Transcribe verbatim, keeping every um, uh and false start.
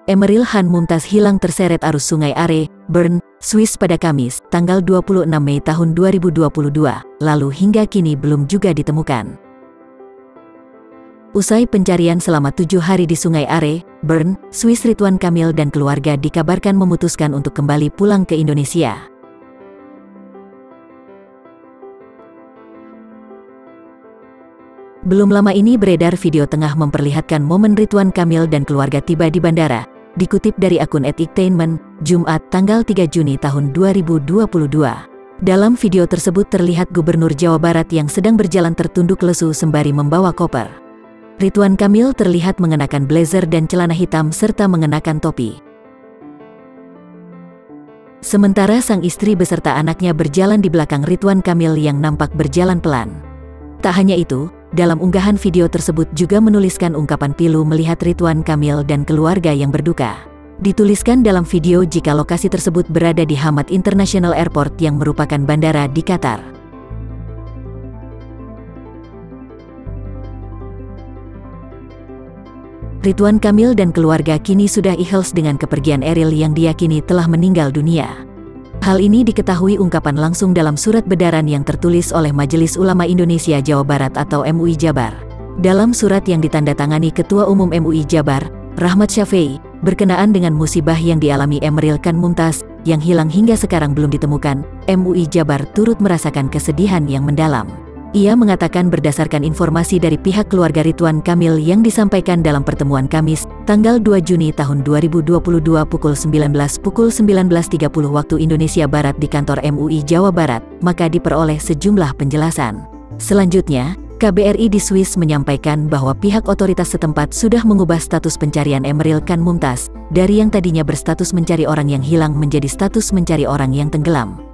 Emeril Khan Mumtaz hilang terseret arus Sungai Are, Bern, Swiss pada Kamis, tanggal dua puluh enam Mei tahun dua ribu dua puluh dua, lalu hingga kini belum juga ditemukan. Usai pencarian selama tujuh hari di Sungai Are, Bern, Swiss, Ridwan Kamil dan keluarga dikabarkan memutuskan untuk kembali pulang ke Indonesia. Belum lama ini beredar video tengah memperlihatkan momen Ridwan Kamil dan keluarga tiba di bandara. Dikutip dari akun @iktainment, Jumat tanggal tiga Juni tahun dua ribu dua puluh dua. Dalam video tersebut terlihat Gubernur Jawa Barat yang sedang berjalan tertunduk lesu sembari membawa koper. Ridwan Kamil terlihat mengenakan blazer dan celana hitam serta mengenakan topi. Sementara sang istri beserta anaknya berjalan di belakang Ridwan Kamil yang nampak berjalan pelan. Tak hanya itu, dalam unggahan video tersebut juga menuliskan ungkapan pilu melihat Ridwan Kamil dan keluarga yang berduka. Dituliskan dalam video jika lokasi tersebut berada di Hamad International Airport yang merupakan bandara di Qatar. Ridwan Kamil dan keluarga kini sudah ikhlas dengan kepergian Eril yang diyakini telah meninggal dunia. Hal ini diketahui ungkapan langsung dalam surat bedaran yang tertulis oleh Majelis Ulama Indonesia Jawa Barat atau M U I Jabar. Dalam surat yang ditandatangani Ketua Umum M U I Jabar, Rahmat Syafei, berkenaan dengan musibah yang dialami Emeril Khan Mumtaz, yang hilang hingga sekarang belum ditemukan, M U I Jabar turut merasakan kesedihan yang mendalam. Ia mengatakan berdasarkan informasi dari pihak keluarga Ridwan Kamil yang disampaikan dalam pertemuan Kamis, tanggal dua Juni tahun dua ribu dua puluh dua pukul sembilan belas tiga puluh waktu Indonesia Barat di kantor M U I Jawa Barat, maka diperoleh sejumlah penjelasan. Selanjutnya, K B R I di Swiss menyampaikan bahwa pihak otoritas setempat sudah mengubah status pencarian Emeril Khan Mumtaz, dari yang tadinya berstatus mencari orang yang hilang menjadi status mencari orang yang tenggelam.